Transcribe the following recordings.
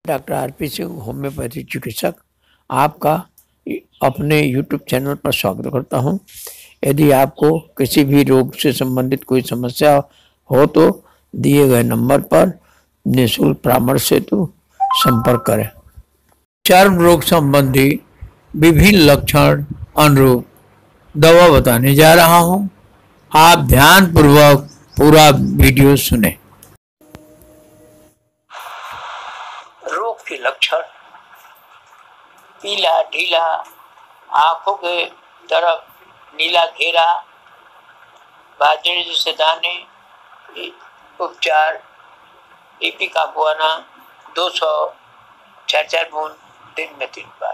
Doctor RP Singh, homeopathy चिकित्सक, आपका अपने यूट्यूब चैनल पर स्वागत करता हूं। यदि आपको किसी भी रोग से संबंधित कोई समस्या हो तो दिए गए नंबर पर निःशुल्क परामर्श हेतु संपर्क करें। चर्म रोग संबंधी विभिन्न लक्षण अनुरूप दवा बताने जा रहा हूं। आप ध्यान पूर्वक पूरा वीडियो सुने। रोग के लक्षण: पीला ढीला, आंखों के तरफ नीला घेरा, बाजरे जैसे दाने। उपचार: इपिकापुआना 200 4 बूंद दिन में 3 बार।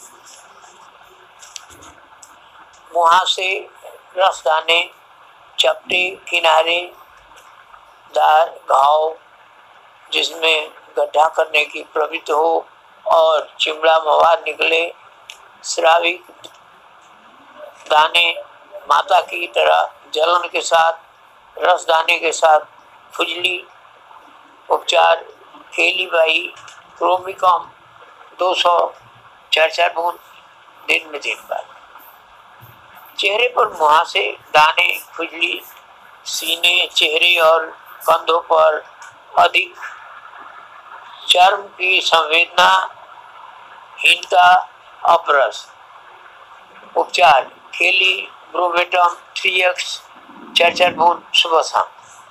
मुहासे, रसदाने, चपटे, किनारे दार घाव जिसमें गड्ढा करने की प्रवृत्ति हो और चिमड़ा मवाद निकले, स्राविक दाने, माता की तरह जलन के साथ, रसदाने के साथ खुजली। उपचार: केलीबाई क्रोमिकम 200 4 बूंद दिन में 3 बार। चेहरे पर मुहासे, दाने, खुजली, सीने, चेहरे और कंधों पर अधिक चर्म की संवेदना, हीनता, अपरस। उपचार: केली ब्रोमेटम 3x 4 बूंद सुबह शाम।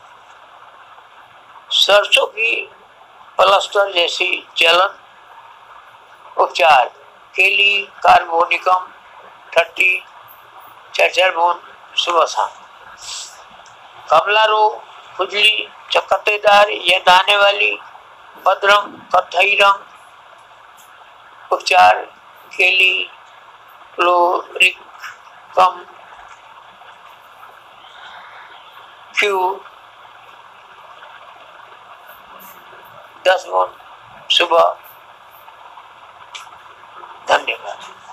सरसों की प्लास्टर जैसी जलन। उपचार: केली कार्बोनिकम 30 4 बूंद सुबह शाम। कमला रोग, खुजली, चकत्तेदार या दाने वाली, बदरंग कत्थई रंग। उपचार: केली क्लोरिकम क्यू 10 बूंद सुबह। धन्यवाद।